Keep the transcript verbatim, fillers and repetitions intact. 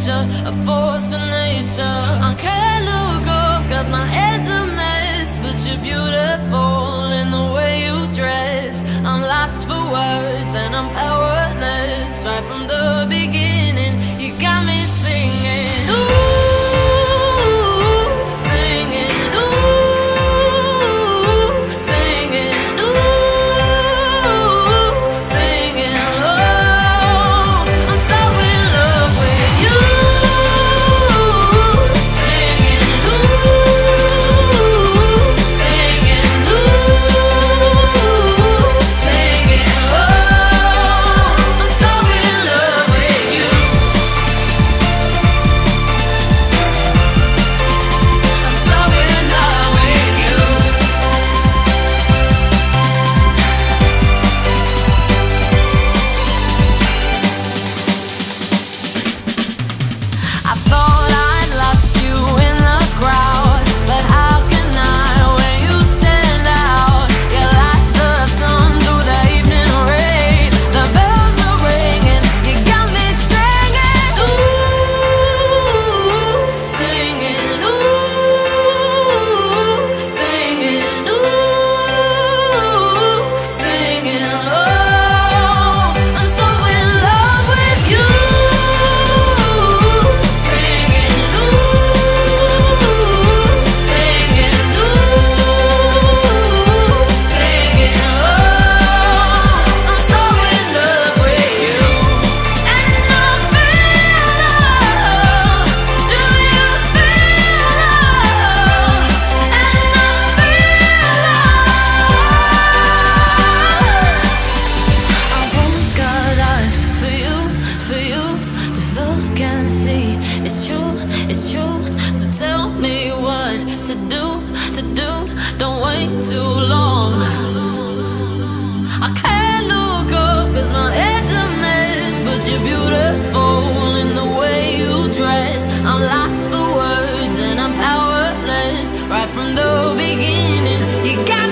nature, a force of nature. I can't look up cause my head's a mess, but you're beautiful in the way you dress. I'm lost for words and I'm powerless. Right from the beginning, you got me singing. Ooh. It's true, it's true. So tell me what to do, to do. Don't wait too long. I can't look up cause my head's a mess, but you're beautiful in the way you dress. I'm lost for words and I'm powerless. Right from the beginning, you got